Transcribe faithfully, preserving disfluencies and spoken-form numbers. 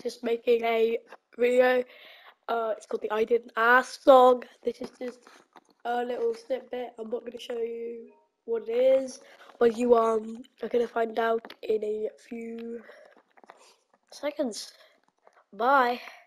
just making a video. Uh, it's called the I Didn't Ask song. This is just a little snippet. I'm not going to show you what it is, but you um are going to find out in a few seconds. Bye.